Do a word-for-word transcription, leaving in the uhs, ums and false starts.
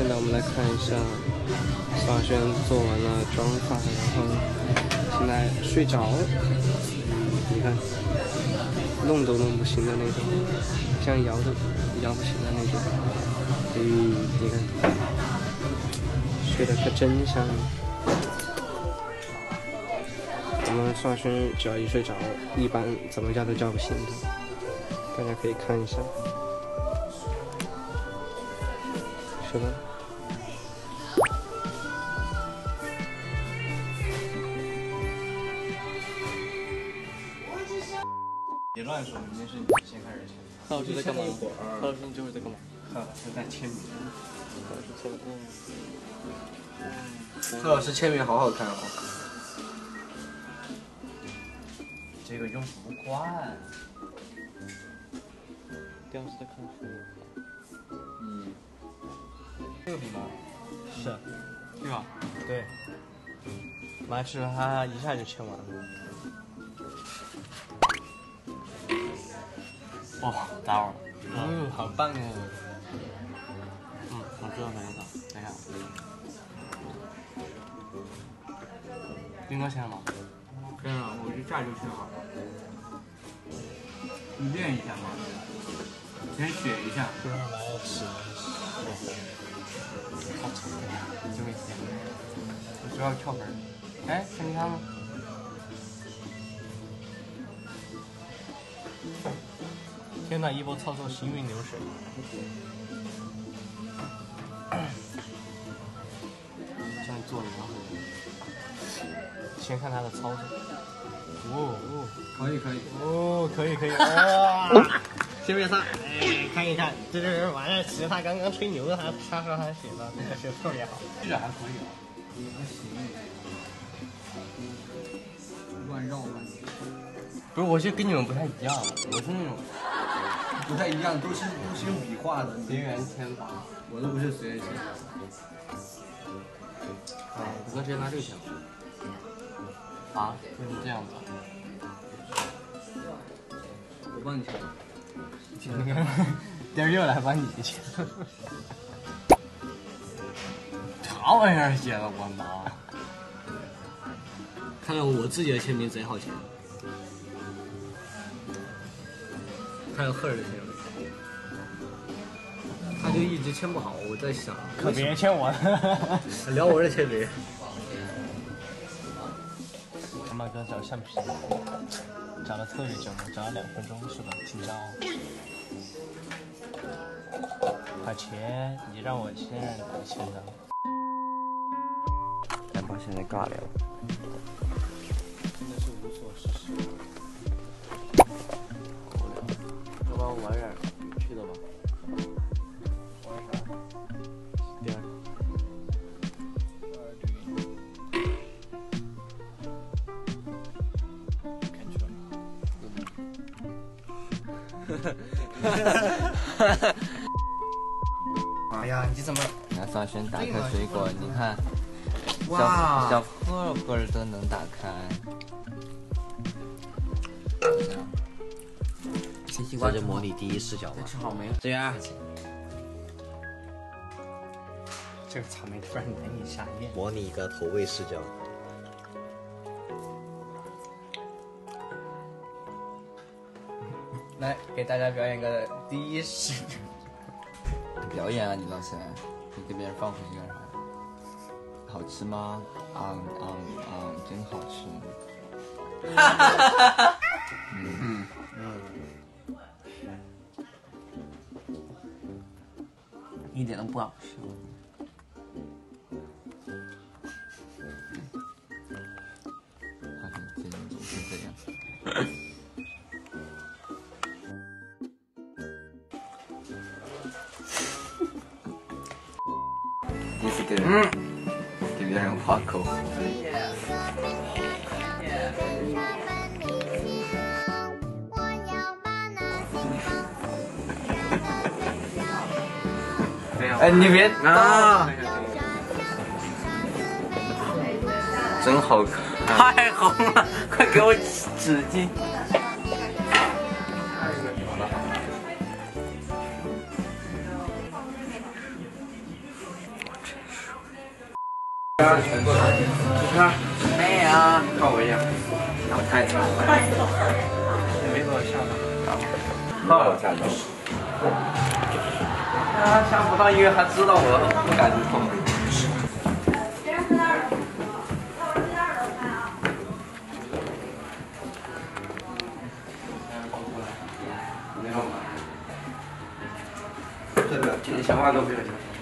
现在我们来看一下，刷轩做完了妆发，然后现在睡着了。你看，弄都弄不行的那种，像摇都摇不醒的那种。嗯，你看，睡得可真香。我们刷轩只要一睡着，一般怎么叫都叫不醒他。大家可以看一下，是吧？ 别乱说，明天是你先开始签。 何老师在干嘛？何老师，你这会儿在干嘛？ 何老师在签名。 何老师签名。 何老师签名好好看哦。这个用不惯。 第二次在看书。 嗯。这个笔吗？ 是。 对吧？ 对。马是他一下就签完了。 哦，打扰了。 嗯，好棒哦。嗯，我知道可以了。等一下。斌哥签了吗？ 签了，我一下就签好了。你练一下嘛，先写一下。 接下来是，好丑，就没签。我需要翘分。哎，看你看吗？天呐，一波操作行云流水。这样做了然后先看他的操作。哦哦， 可以可以。 哦，可以可以。哇！先别擦，哎，看一看，这就是完了。其实他刚刚吹牛，他他说他写的那个写的特别好， 这个还可以啊。还行。乱绕吧。 不是，我就跟你们不太一样，我是那种不太一样，都是都是用笔画的随缘签法， 我都不是随缘签。 啊，不过直接拿这个签吧。啊，就是这样子。 我帮你签。 第二又来帮你签。啥玩意儿写的，我妈！ 看来我自己的签名贼好签。还有赫尔的签名，他就一直签不好。我在想， 可别签我了。 聊我的签名。 他妈哥找橡皮，找了特别久，找了两分钟是吧？紧张哦。快签，你让我签，你签的。 两把现在尬聊。 真的是无所事事。要不然我玩点有趣的吧？玩啥？第二。看去了。哎呀，你怎么？ 你看双轩打开水果，你看， 哇， 小盒盒都能打开。这就模拟第一视角嘛。 吃好没？ 这样。 这个草莓突然难以下咽。 模拟一个投喂视角。 来给大家表演个第一视角。 表演啊，你老师，你给别人放回去干啥？好吃吗？嗯嗯嗯，真好吃。哈哈哈哈！嗯嗯， 一点都不好吃。 发现这人总是这样。第一次给人给别人画口红。哎，你别啊！真好看，太红了，快给我纸巾。 啊，全过来。 你看， 妹啊， 看我一样， 然后太惨了， 也没把我吓到。 把我吓到。啊，想不到，因为他知道我不敢动。 真的，今天想法都不要想。